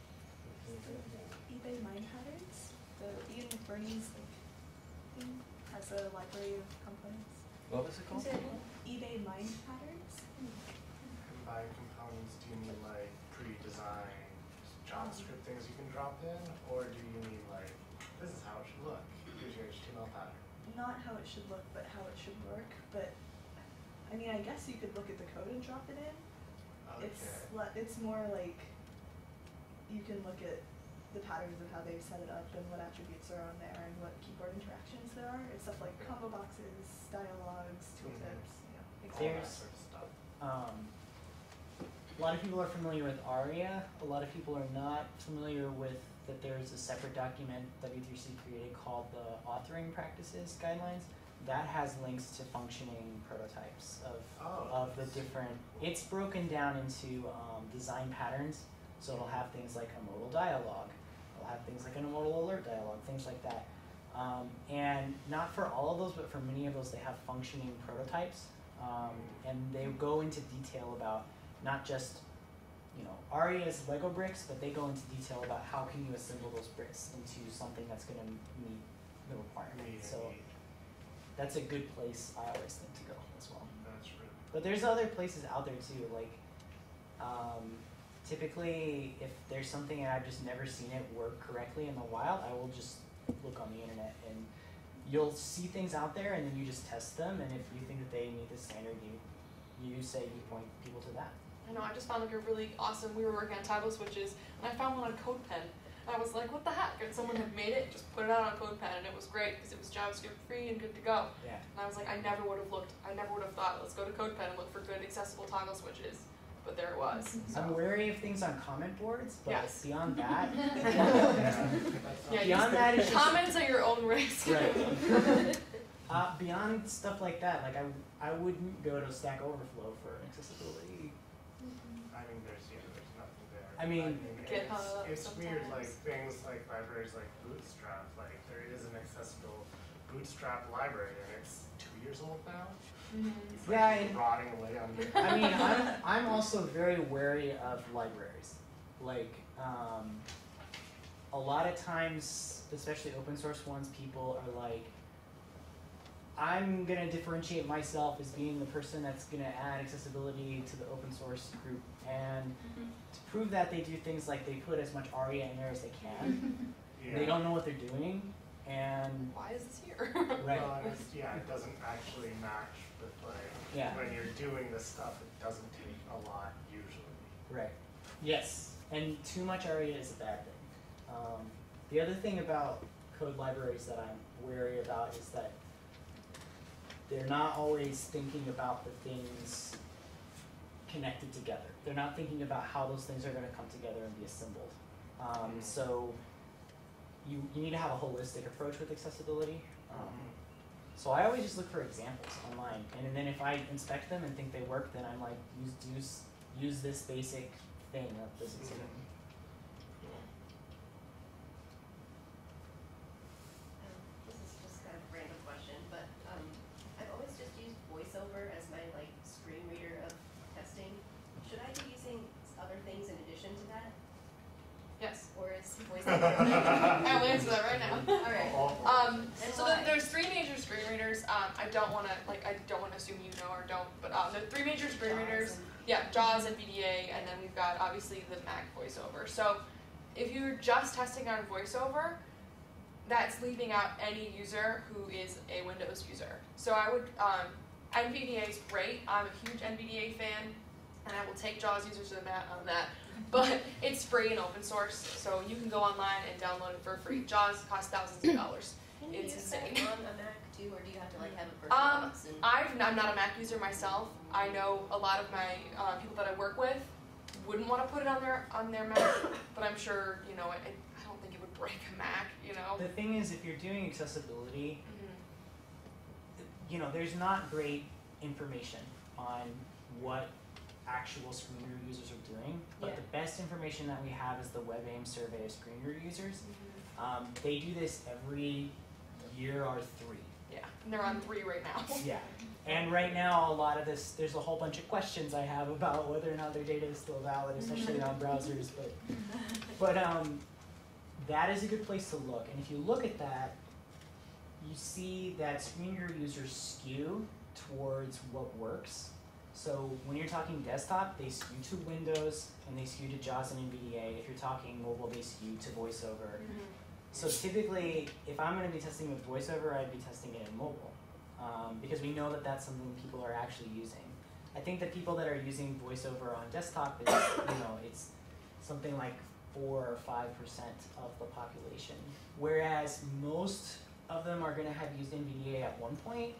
eBay Mind Patterns, the Ian McBurney's thing has a library of components. What was it called? eBay Mind Patterns. By components, do you mean like pre-designed JavaScript things you can drop in, or do you mean like, this is how it should look, here's your HTML pattern? Not how it should look, but how it should work. But I mean, I guess you could look at the code and drop it in. Okay. It's more like you can look at the patterns of how they've set it up and what attributes are on there and what keyboard interactions there are. It's stuff like combo boxes, dialogues, tooltips, all that There's sort of stuff. a lot of people are familiar with ARIA. A lot of people are not familiar with that there's a separate document W3C created called the Authoring Practices Guidelines. That has links to functioning prototypes of the different, it's broken down into design patterns. So it'll have things like a modal dialogue. It'll have things like a modal alert dialogue, things like that. And not for all of those, but for many of those, they have functioning prototypes. And they go into detail about not just, ARIA's Lego bricks, but they go into detail about how can you assemble those bricks into something that's going to meet the requirement. So that's a good place I always think to go as well. That's really But there's other places out there too, like typically if there's something and I've just never seen it work correctly in the wild, I will just look on the internet and you'll see things out there and then you just test them, and if you think that they meet the standard, you point people to that. I know, I just found like a really awesome, we were working on toggle switches, and I found one on CodePen. And I was like, what the heck? And someone had made it, just put it out on CodePen, and it was great because it was JavaScript free and good to go. Yeah. And I was like, I never would have thought, let's go to CodePen and look for good accessible toggle switches. But there it was. So. I'm wary of things on comment boards, but Yes. beyond that, Yeah, beyond that, it's just, comments are your own risk. right. Beyond stuff like that, like I wouldn't go to Stack Overflow for accessibility. I mean, there's nothing there. I mean, GitHub it's weird, sometimes. like things like libraries like Bootstrap, like there is an accessible Bootstrap library, and it's 2 years old now. It's like Yeah, and- rotting away on me. I mean, I'm also very wary of libraries. Like, a lot of times, especially open source ones, people are like, I'm gonna differentiate myself as being the person that's gonna add accessibility to the open source group, and to prove that they do things like they put as much ARIA in there as they can. Yeah. They don't know what they're doing, and Why is this here? right. Well, and it doesn't actually match with like Yeah. when you're doing this stuff. It doesn't take a lot usually. Right. Yes, and too much ARIA is a bad thing. The other thing about code libraries that I'm wary about is that they're not always thinking about the things connected together. They're not thinking about how those things are going to come together and be assembled. So you need to have a holistic approach with accessibility. So I always just look for examples online, and then if I inspect them and think they work, then I'm like, use this basic thing of this example. This is just kind of a random question, but I've always just used VoiceOver as my like screen reader of testing. Should I be using other things in addition to that, Yes. or is VoiceOver? I'll answer that right now. All right. And So why? there's three major screen readers. I don't want to assume you know or don't, but the three major screen readers. Yeah, JAWS and VDA, and then we've got obviously the Mac VoiceOver. VoiceOver. So if you're just testing on VoiceOver, that's leaving out any user who is a Windows user. So I would, NVDA is great. I'm a huge NVDA fan, and I will take JAWS users to the mat on that. But it's free and open source, so you can go online and download it for free. JAWS costs thousands of dollars. Can you It's use that insane. on a Mac too, or do you have to like have a VirtualBox? And I'm not a Mac user myself. I know a lot of my people that I work with wouldn't want to put it on their Mac, but I'm sure, you know, I don't think it would break a Mac, you know. The thing is, if you're doing accessibility, Mhm. you know, there's not great information on what actual screen reader users are doing, but Yeah. the best information that we have is the WebAIM survey of screen reader users. Mhm. They do this every year or 3. Yeah, and they're on 3 right now. Yeah, and right now a lot of this, there's a whole bunch of questions I have about whether or not their data is still valid, especially on browsers, but that is a good place to look, and if you look at that, you see that screen reader users skew towards what works. So when you're talking desktop, they skew to Windows and they skew to JAWS and NVDA. If you're talking mobile, they skew to VoiceOver. Mhm. So typically, if I'm going to be testing with VoiceOver, I'd be testing it in mobile, because we know that that's something people are actually using. I think the people that are using VoiceOver on desktop is, you know, it's something like 4 or 5% of the population, whereas most of them are going to have used NVDA at one point,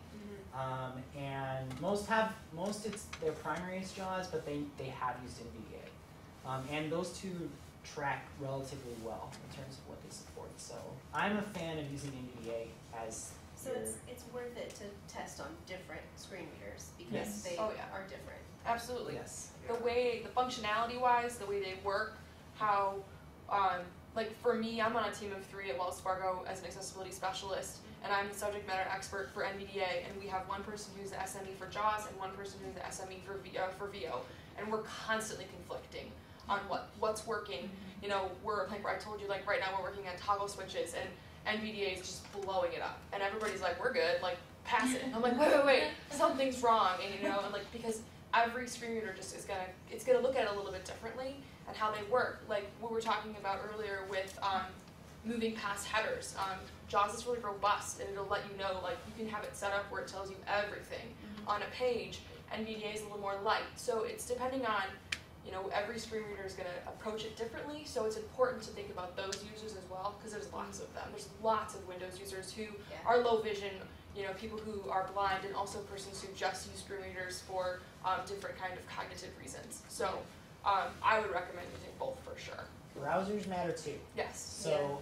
and most it's their primary is JAWS, but they have used NVDA, and those two track relatively well in terms of what they support. So I'm a fan of using NVDA as so your, it's worth it to test on different screen readers because Yes. they Oh, yeah. are different. Absolutely. yes. The way, the functionality wise, the way they work, how, like for me, I'm on a team of 3 at Wells Fargo as an accessibility specialist, and I'm the subject matter expert for NVDA, and we have one person who's the SME for JAWS and one person who's the SME for VO, and we're constantly conflicting on what's working. You know, we're like I told you, like right now we're working on toggle switches, and NVDA is just blowing it up, and everybody's like, we're good, like pass it. I'm like, wait, something's wrong, and you know, and like because every screen reader just is gonna look at it a little bit differently and how they work. Like we were talking about earlier with moving past headers. JAWS is really robust, and it'll let you know, like you can have it set up where it tells you everything on a page. NVDA is a little more light, so it's depending on, you know, every screen reader is going to approach it differently, so it's important to think about those users as well, because there's lots of them. There's lots of Windows users who are low vision, you know, people who are blind, and also persons who just use screen readers for different kind of cognitive reasons. So I would recommend using both for sure. Browsers matter too. Yes. So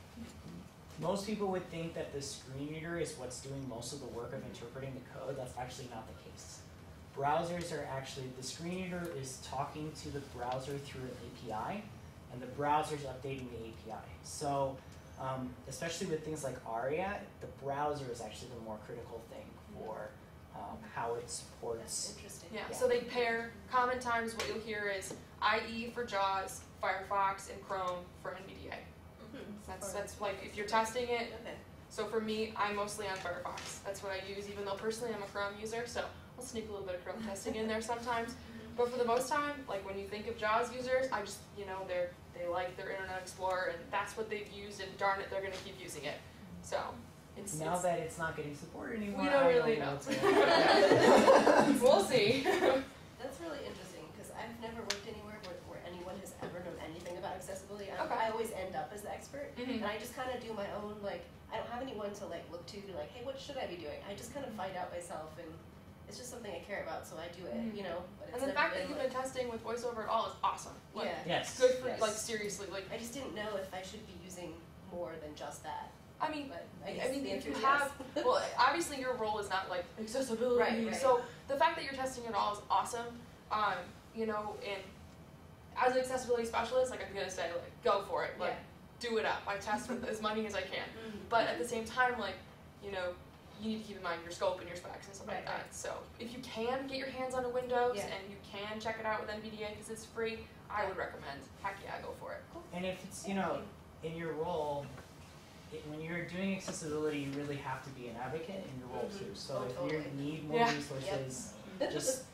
most people would think that the screen reader is what's doing most of the work of interpreting the code. That's actually not the case. Browsers are actually, the screen reader is talking to the browser through an API, and the browser is updating the API. So especially with things like ARIA, the browser is actually the more critical thing for how it supports. That's interesting. Yeah, Yeah. so they pair, common times what you'll hear is IE for JAWS, Firefox, and Chrome for NVDA. That's like, if you're testing it, Okay. so for me, I'm mostly on Firefox. That's what I use, even though personally I'm a Chrome user, so I'll sneak a little bit of Chrome testing in there sometimes. But for the most time, like when you think of JAWS users, I just, you know, they like their Internet Explorer, and that's what they've used, and darn it, they're gonna keep using it. So, it's, Now that it's not getting supported anymore, we don't I really know know. what's going on. We'll see. That's really interesting because I've never worked anywhere where anyone has ever known anything about accessibility. Okay. I always end up as the expert, Mhm. and I just kind of do my own, like, I don't have anyone to like look to be like, hey, what should I be doing? I just kind of find out myself, and it's just something I care about, so I do it, you know. But it's And the never fact that been, you've like, been testing with VoiceOver at all is awesome. Like, yeah. Yes. good for, yes. like, seriously, like, I just didn't know if I should be using more than just that. I mean, But I guess mean, the if you answer is have, yes. well, obviously your role is not like accessibility, Right. so the fact that you're testing it all is awesome. You know, and as an accessibility specialist, like I'm gonna say, like, go for it, like, do it up. I test with as many as I can, but at the same time, like, you know, you need to keep in mind your scope and your specs and stuff like Right, that. right. So if you can get your hands on a Windows Yeah. and you can check it out with NVDA because it's free, I would recommend. Heck yeah, go for it. And if it's, you know, in your role, when you're doing accessibility, you really have to be an advocate in your role too. So Oh, if you totally. need more Yeah. resources, just,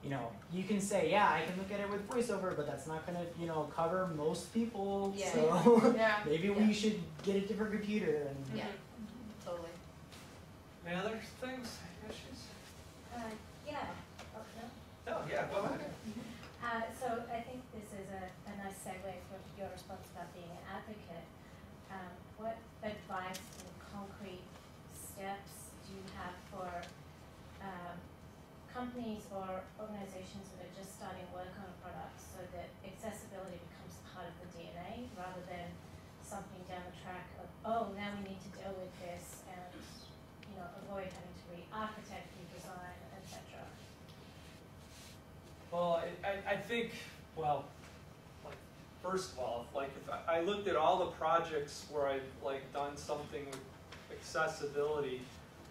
you know, you can say, yeah, I can look at it with VoiceOver, but that's not gonna, you know, cover most people. Yeah. So Yeah. maybe we should get a different computer and Yeah. Totally. Any other things, issues? Yeah, oh, no? No, yeah, go ahead. So I think this is a nice segue for your response about being an advocate. What advice and concrete steps do you have for companies or organizations that are just starting work on a product so that accessibility becomes part of the DNA rather than something down the track of, oh, now we need to deal with this and, you know, avoid having to re-architect, redesign, etc. Well, I think, well, like, first of all, like, if I looked at all the projects where I've, like, done something with accessibility,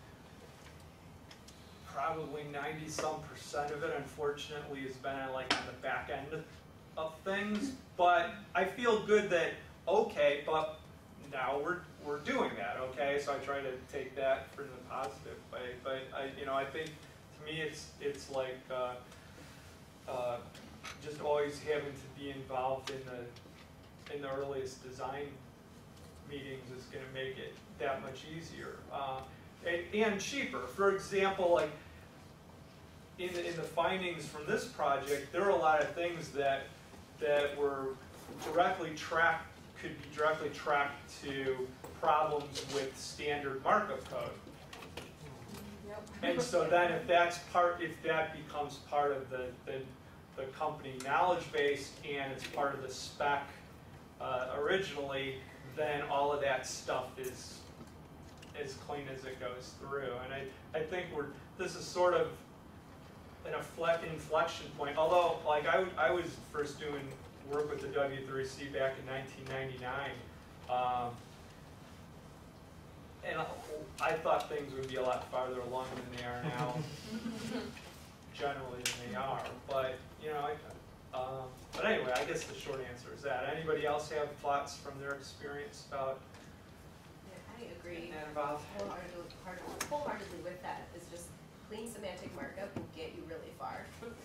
probably 90-some% of it, unfortunately, has been, like, on the back end of things. But I feel good that, okay, but now we're doing that, okay? So I try to take that for the positive way. But, I think, to me, it's like, just always having to be involved in the earliest design meetings is going to make it that much easier and cheaper. For example, like in the findings from this project, there are a lot of things that were could be directly tracked to problems with standard markup code. Yep. And so then if that becomes part of the company knowledge base and it's part of the spec originally, then all of that stuff is as clean as it goes through. And I think this is sort of an inflection point. Although, like I was first doing work with the W3C back in 1999, and I thought things would be a lot farther along than they are now, generally than they are. But but anyway, I guess the short answer is that. Anybody else have thoughts from their experience about Yeah, I agree that involved? wholeheartedly with that. It's just clean semantic markup will get you really far.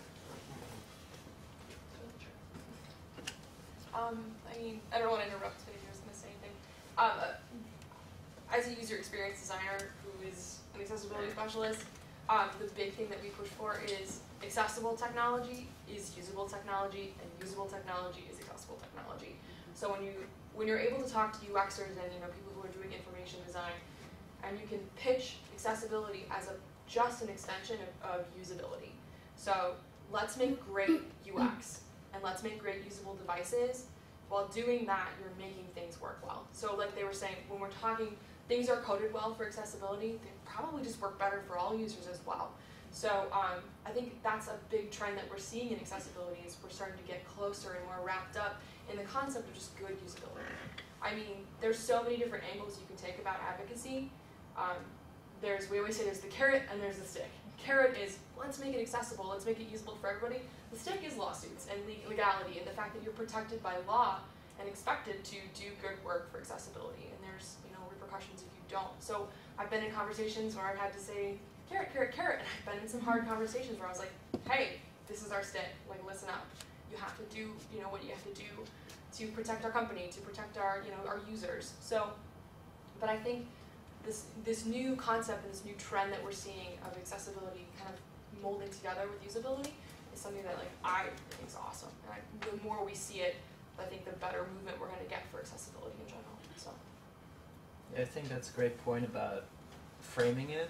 I don't want to interrupt if you're going to say anything. As a user experience designer who is an accessibility specialist, the big thing that we push for is accessible technology is usable technology, and usable technology is accessible technology. So when you're able to talk to UXers and people who are doing information design, and you can pitch accessibility as just an extension of usability. So let's make great UX and let's make great usable devices. While doing that, you're making things work well. So like they were saying, when we're talking things are coded well for accessibility, they probably just work better for all users as well. So I think that's a big trend that we're seeing in accessibility is we're starting to get closer and more wrapped up in the concept of just good usability. I mean, there's so many different angles you can take about advocacy. We always say there's the carrot and there's the stick. Carrot is, let's make it accessible, let's make it usable for everybody. The stick is lawsuits and legality and the fact that you're protected by law and expected to do good work for accessibility. And there's repercussions if you don't. So I've been in conversations where I've had to say, carrot, carrot, carrot. And I've been in some hard conversations where I was like, hey, this is our stick, like listen up. You have to do what you have to do to protect our company, to protect our our users. So, but I think this new concept and this new trend that we're seeing of accessibility kind of molding together with usability is something that I think is awesome. And the more we see it, I think the better movement we're going to get for accessibility in general. So. I think that's a great point about framing it.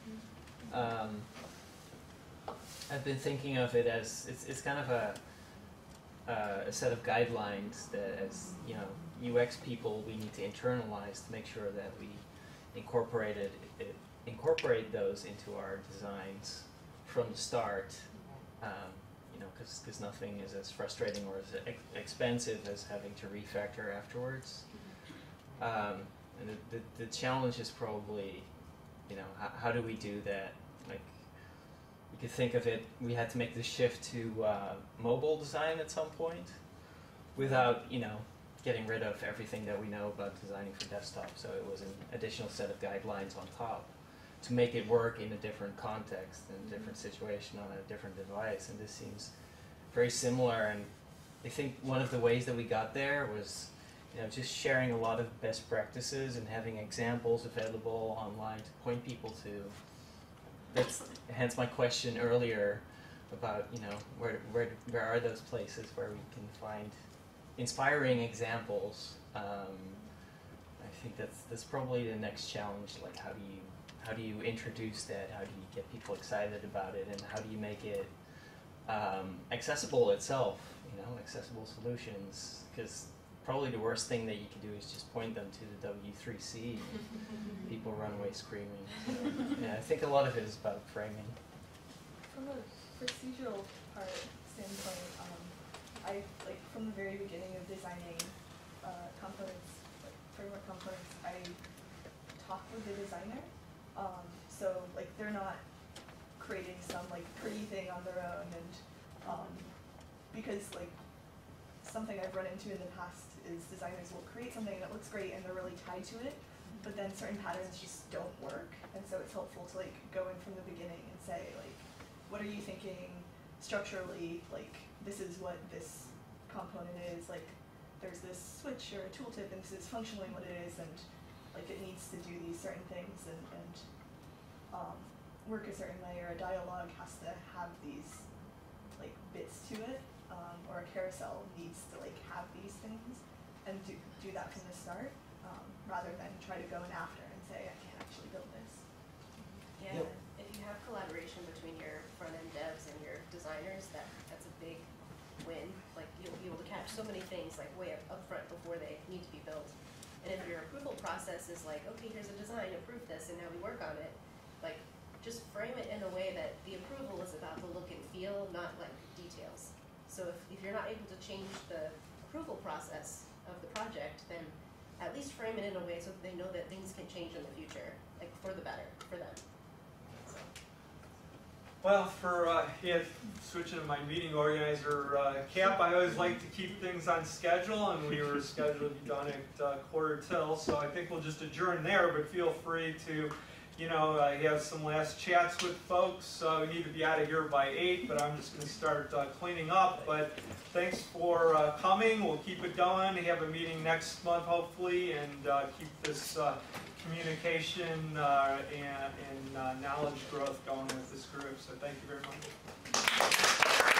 I've been thinking of it as it's kind of a set of guidelines that as UX people we need to internalize to make sure that we incorporate those into our designs from the start. Because nothing is as frustrating or as expensive as having to refactor afterwards. And the challenge is probably, how do we do that? Like, you could think of it, we had to make the shift to mobile design at some point without, getting rid of everything that we know about designing for desktop. So it was an additional set of guidelines on top. to make it work in a different context, in a different situation, on a different device. And this seems very similar. And I think one of the ways that we got there was, just sharing a lot of best practices and having examples available online to point people to. That's hence my question earlier about, where are those places where we can find inspiring examples. I think that's probably the next challenge. Like, how do you introduce that? How do you get people excited about it? And how do you make it accessible itself? Accessible solutions. Because probably the worst thing that you can do is just point them to the W3C. People run away screaming. So, yeah, I think a lot of it is about framing. From a procedural part standpoint, I from the very beginning of designing components, framework components, I talk with the designer. So they're not creating some pretty thing on their own, and because something I've run into in the past is designers will create something that looks great and they're really tied to it, but then certain patterns just don't work, and so it's helpful to go in from the beginning and say what are you thinking structurally, this is what this component is, there's this switch or a tooltip and this is functionally what it is, and it needs to do these certain things and work a certain way, or a dialogue has to have these bits to it, or a carousel needs to have these things, and do that from the start, rather than try to go in after and say I can't actually build this. Yeah, Yep. if you have collaboration between your front-end devs and your designers, that's a big win. You'll be able to catch so many things way up front before they need to be built. And if your approval process is okay, here's a design, approve this, and now we work on it, just frame it in a way that the approval is about the look and feel, not details. So if you're not able to change the approval process of the project, then at least frame it in a way so that they know that things can change in the future, for the better, for them. So. Well, switching to my meeting organizer cap, I always like to keep things on schedule, and we were scheduled to be done at 1:45, so I think we'll just adjourn there, but feel free to have some last chats with folks. We need to be out of here by 8, but I'm just going to start cleaning up. But thanks for coming. We'll keep it going. Have a meeting next month, hopefully, and keep this communication and knowledge growth going with this group. So thank you very much.